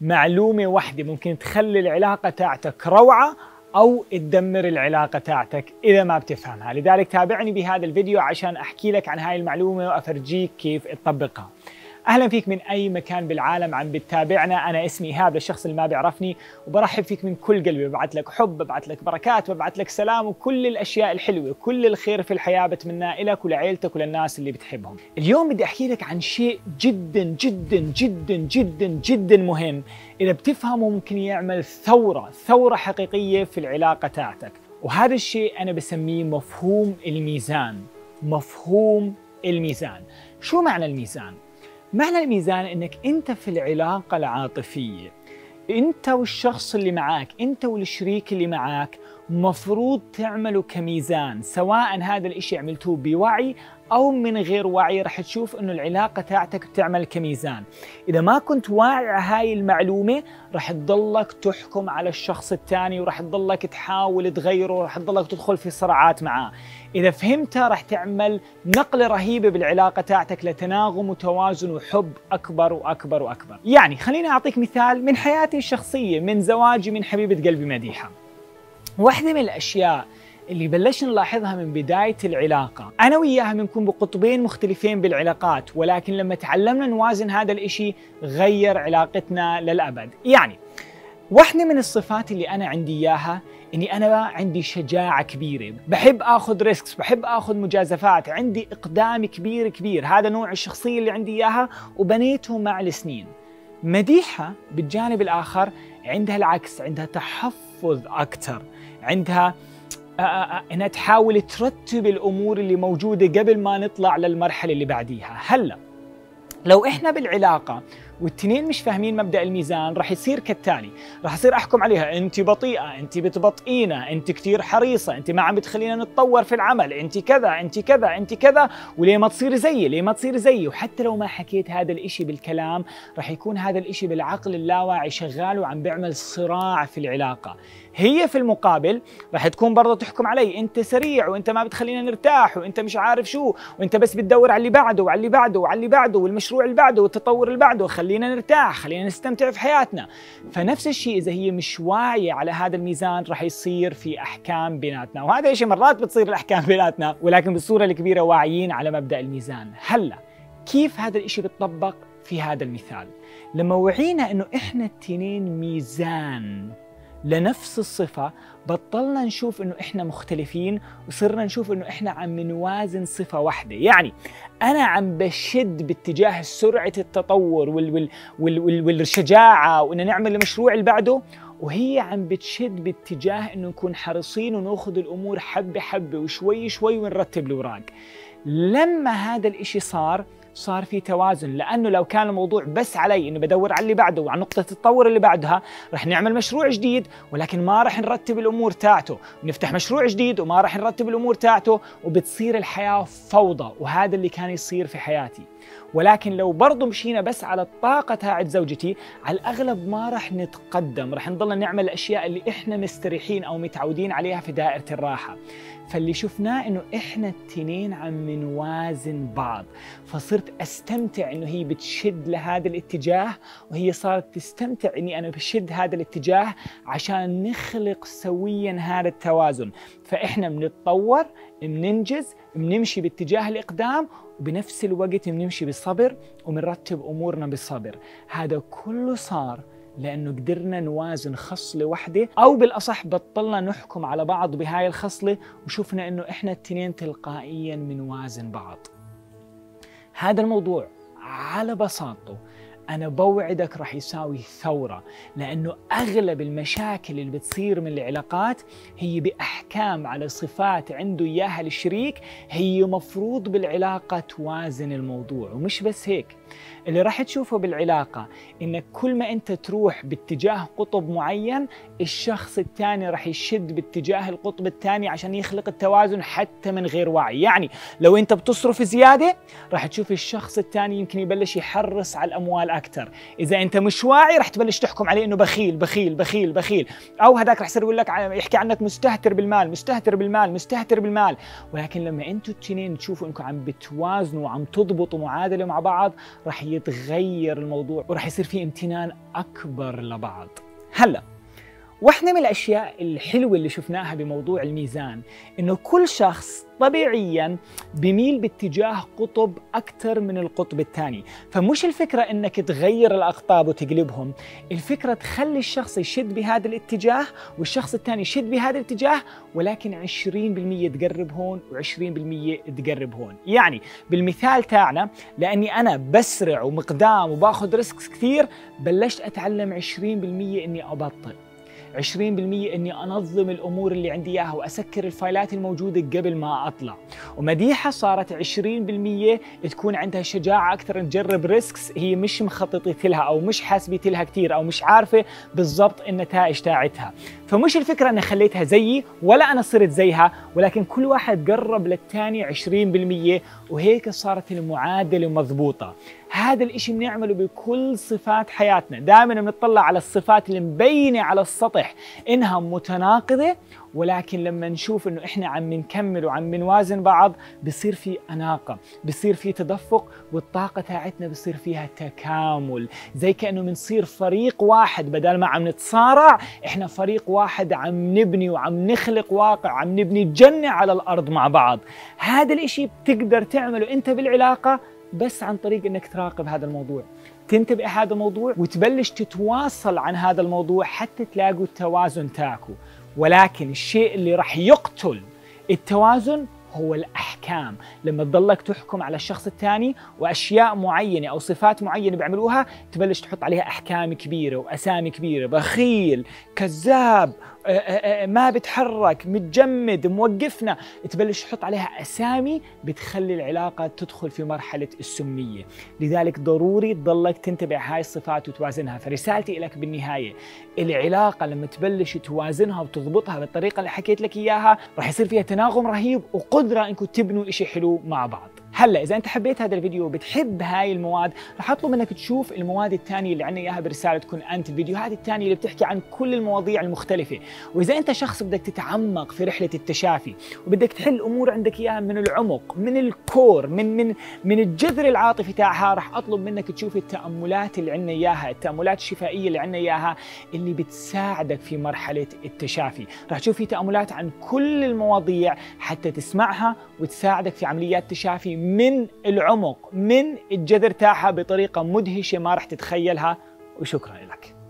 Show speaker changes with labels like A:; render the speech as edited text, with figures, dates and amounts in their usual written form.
A: معلومة واحدة ممكن تخلي العلاقة تاعتك روعة أو تدمر العلاقة تاعتك إذا ما بتفهمها. لذلك تابعني بهذا الفيديو عشان أحكي لك عن هاي المعلومة وأفرجيك كيف تطبقها. أهلا فيك من أي مكان بالعالم عم بتتابعنا. أنا اسمي إيهاب للشخص اللي ما بيعرفني، وبرحب فيك من كل قلبي. ببعث لك حب، ببعث لك بركات، ببعث لك سلام وكل الأشياء الحلوة، كل الخير في الحياة بتمناه لك ولعائلتك وللناس اللي بتحبهم. اليوم بدي أحكي لك عن شيء جدا جدا جدا جدا جدا مهم. إذا بتفهمه ممكن يعمل ثورة حقيقية في العلاقة تاعتك، وهذا الشيء أنا بسميه مفهوم الميزان. مفهوم الميزان. شو معنى الميزان؟ معنى الميزان انك انت في العلاقة العاطفية، انت والشخص اللي معاك، انت والشريك اللي معاك، مفروض تعملوا كميزان. سواء هذا الاشي عملتوه بوعي او من غير وعي، رح تشوف انه العلاقة تاعتك بتعمل كميزان. اذا ما كنت واعي على هاي المعلومة رح تضلك تحكم على الشخص الثاني، ورح تضلك تحاول تغيره، ورح تضلك تدخل في صراعات معاه. اذا فهمتها رح تعمل نقلة رهيبة بالعلاقة تاعتك لتناغم وتوازن وحب اكبر واكبر واكبر. يعني خليني اعطيك مثال من حياتي الشخصية، من زواجي من حبيبة قلبي مديحة. واحدة من الاشياء اللي بلشنا نلاحظها من بداية العلاقة، أنا وياها بنكون بقطبين مختلفين بالعلاقات، ولكن لما تعلمنا نوازن هذا الإشي غير علاقتنا للأبد. يعني واحدة من الصفات اللي أنا عندي إياها إني أنا عندي شجاعة كبيرة، بحب آخذ ريسكس، بحب آخذ مجازفات، عندي إقدام كبير. هذا نوع الشخصية اللي عندي إياها وبنيته مع السنين. مديحة بالجانب الآخر عندها العكس، عندها تحفظ أكثر، عندها انها تحاول ترتب الامور اللي موجوده قبل ما نطلع للمرحله اللي بعديها. هلا لو احنا بالعلاقه والتنين مش فاهمين مبدأ الميزان رح يصير كالتالي. رح أصير أحكم عليها: أنت بطيئة، أنت بتبطئينا، أنت كتير حريصة، أنت ما عم بتخلينا نتطور في العمل، أنت كذا أنت كذا أنت كذا، وليه ما تصير زيي، ليه ما تصير زيي. وحتى لو ما حكيت هذا الإشي بالكلام رح يكون هذا الإشي بالعقل اللاواعي شغال وعم بيعمل صراع في العلاقة. هي في المقابل رح تكون برضه تحكم علي: أنت سريع، وأنت ما بتخلينا نرتاح، وأنت مش عارف شو، وأنت بس بتدور على اللي بعده وعلى اللي بعده وعلى اللي بعده والمشروع اللي بعده والتطور اللي بعده، خلينا نرتاح، خلينا نستمتع في حياتنا. فنفس الشيء إذا هي مش واعية على هذا الميزان رح يصير في أحكام بيناتنا، وهذا الشيء مرات بتصير الأحكام بيناتنا، ولكن بالصورة الكبيرة واعيين على مبدأ الميزان. هلا كيف هذا الشيء بيطبق في هذا المثال؟ لما وعينا إنه إحنا التنين ميزان لنفس الصفة، بطلنا نشوف انه احنا مختلفين وصرنا نشوف انه احنا عم نوازن صفة واحدة. يعني انا عم بشد باتجاه سرعة التطور والشجاعة وان نعمل المشروع اللي بعده، وهي عم بتشد باتجاه انه نكون حريصين وناخذ الامور حبة حبة وشوي شوي ونرتب الاوراق. لما هذا الاشي صار في توازن، لأنه لو كان الموضوع بس علي إنه بدور على اللي بعده وعلى نقطة التطور اللي بعدها، رح نعمل مشروع جديد ولكن ما رح نرتب الأمور تاعته، ونفتح مشروع جديد وما رح نرتب الأمور تاعته، وبتصير الحياة فوضى. وهذا اللي كان يصير في حياتي. ولكن لو برضو مشينا بس على الطاقة تاعت زوجتي، على الأغلب ما رح نتقدم، رح نضل نعمل الأشياء اللي إحنا مستريحين أو متعودين عليها في دائرة الراحة. فاللي شفناه إنه إحنا التنين عم نوازن بعض، فصرت أستمتع إنه هي بتشد لهذا الاتجاه، وهي صارت تستمتع إني أنا بشد هذا الاتجاه، عشان نخلق سويا هذا التوازن. فإحنا بنتطور، بننجز، بنمشي باتجاه الإقدام، وبنفس الوقت بنمشي بالصبر وبنرتب أمورنا بالصبر. هذا كله صار لأنه قدرنا نوازن خصلة واحدة، أو بالأصح بطلنا نحكم على بعض بهاي الخصلة، وشفنا إنه إحنا التنين تلقائيا بنوازن بعض. هذا الموضوع على بساطته أنا بوعدك رح يساوي ثورة، لأنه أغلب المشاكل اللي بتصير من العلاقات هي بأحكام على صفات عنده إياها الشريك. هي مفروض بالعلاقة توازن الموضوع. ومش بس هيك، اللي راح تشوفه بالعلاقة إنك كل ما أنت تروح باتجاه قطب معين، الشخص الثاني راح يشد باتجاه القطب الثاني عشان يخلق التوازن حتى من غير وعي. يعني لو أنت بتصرف زيادة راح تشوف الشخص الثاني يمكن يبلش يحرص على الأموال أكثر. إذا أنت مش واعي راح تبلش تحكم عليه إنه بخيل بخيل بخيل بخيل، أو هذاك راح يصير يقول لك يحكي عنك مستهتر بالمال مستهتر بالمال مستهتر بالمال. ولكن لما أنتوا الاثنين تشوفوا إنكم عم بتوازنوا وعم تضبطوا معادلة مع بعض، راح يتغير الموضوع وراح يصير في امتنان أكبر لبعض. هلا واحدة من الأشياء الحلوة اللي شفناها بموضوع الميزان إنه كل شخص طبيعياً بيميل باتجاه قطب أكثر من القطب الثاني، فمش الفكرة إنك تغير الأقطاب وتقلبهم، الفكرة تخلي الشخص يشد بهذا الاتجاه والشخص الثاني يشد بهذا الاتجاه، ولكن 20% تقرب هون و20% تقرب هون. يعني بالمثال تاعنا لأني أنا بسرع ومقدام وباخذ ريسكس كثير، بلشت أتعلم 20% إني أبطئ، 20% إني أنظم الأمور اللي عندي إياها وأسكر الفايلات الموجودة قبل ما أطلع. ومديحة صارت 20% تكون عندها شجاعة أكثر أن تجرب ريسكس هي مش مخططت لها أو مش حاسبت لها كثير أو مش عارفة بالضبط النتائج تاعتها. فمش الفكرة أنا خليتها زيي ولا أنا صرت زيها، ولكن كل واحد قرب للثاني 20%، وهيك صارت المعادلة مضبوطة. هذا الاشي بنعمله بكل صفات حياتنا، دائما بنطلع على الصفات اللي مبينة على السطح انها متناقضة، ولكن لما نشوف انه احنا عم نكمل وعم نوازن بعض بصير في اناقة، بصير في تدفق، والطاقة تاعتنا بصير فيها تكامل، زي كأنه بنصير فريق واحد بدل ما عم نتصارع، احنا فريق واحد عم نبني وعم نخلق واقع، عم نبني جنة على الارض مع بعض. هذا الاشي بتقدر تعمله انت بالعلاقة بس عن طريق انك تراقب هذا الموضوع، تنتبه هذا الموضوع وتبلش تتواصل عن هذا الموضوع حتى تلاقوا التوازن تاعكم. ولكن الشيء اللي راح يقتل التوازن هو الأحكام. لما تضلك تحكم على الشخص الثاني وأشياء معينة أو صفات معينة بيعملوها، تبلش تحط عليها أحكام كبيرة وأسامي كبيرة، بخيل، كذاب، ما بتحرك، متجمد، موقفنا، تبلش تحط عليها أسامي بتخلي العلاقة تدخل في مرحلة السمية. لذلك ضروري تضلك تنتبه هاي الصفات وتوازنها. فرسالتي لك بالنهاية، العلاقة لما تبلش توازنها وتضبطها بالطريقة اللي حكيت لك إياها راح يصير فيها تناغم رهيب وقدرة إنكم تبنوا إشي حلو مع بعض. هلا إذا أنت حبيت هذا الفيديو وبتحب هاي المواد، رح أطلب منك تشوف المواد الثانية اللي عنا إياها برسالة كن أنت، الفيديوهات الثانية اللي بتحكي عن كل المواضيع المختلفة. وإذا أنت شخص بدك تتعمق في رحلة التشافي وبدك تحل أمور عندك إياها من العمق، من الكور، من الجذر العاطفي تاعها، رح أطلب منك تشوف التأملات اللي عنا إياها، التأملات الشفائية اللي عنا إياها اللي بتساعدك في مرحلة التشافي. رح تشوف في تأملات عن كل المواضيع حتى تسمعها وتساعدك في عمليات تشافي من العمق، من الجذر تاعها بطريقة مدهشة ما رح تتخيلها. وشكرا لك.